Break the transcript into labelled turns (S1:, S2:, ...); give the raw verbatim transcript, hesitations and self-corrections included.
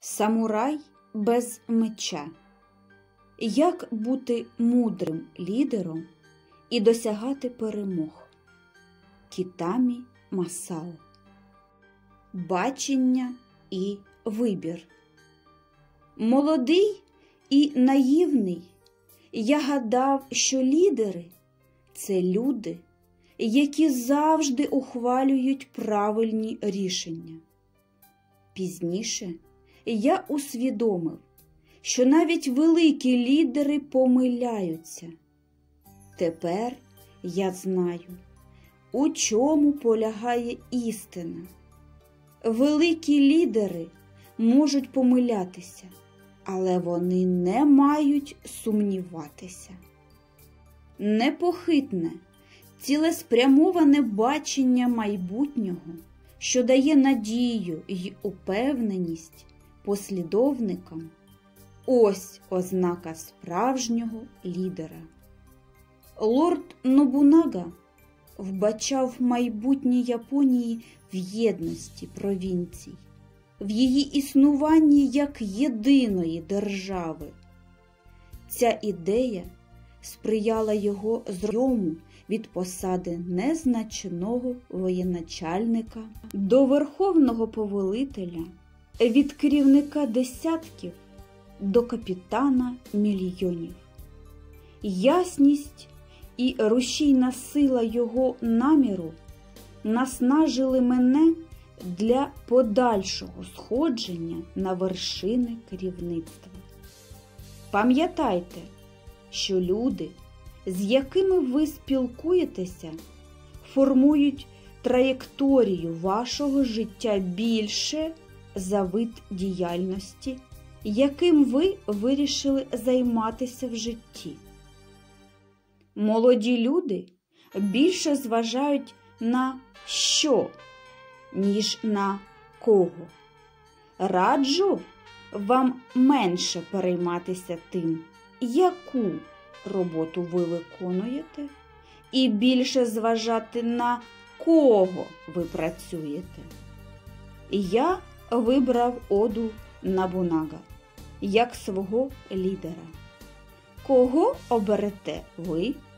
S1: Самурай без меча. Як бути мудрим лідером і досягати перемог? Кітамі Масао. Бачення і вибір. Молодий і наївний, я гадав, що лідери – це люди, які завжди ухвалюють правильні рішення. Пізніше я усвідомив, що навіть великі лідери помиляються. Тепер я знаю, у чому полягає істина. Великі лідери можуть помилятися, але вони не мають сумніватися. Непохитне, цілеспрямоване бачення майбутнього, що дає надію й упевненість послідовникам – ось ознака справжнього лідера. Лорд Нобунага вбачав майбутнє Японії в єдності провінцій, в її існуванні як єдиної держави. Ця ідея сприяла його зйому від посади незначного воєначальника до верховного повелителя, від керівника десятків до капітана мільйонів. Ясність і рушійна сила його наміру наснажили мене для подальшого сходження на вершини керівництва. Пам'ятайте, що люди, з якими ви спілкуєтеся, формують траєкторію вашого життя більше за вид діяльності, яким ви вирішили займатися в житті. Молоді люди більше зважають на що, ніж на кого. Раджу вам менше перейматися тим, яку роботу ви виконуєте, і більше зважати на кого ви працюєте. Я вибрав Оду Нобунага як свого лідера. Кого оберете ви?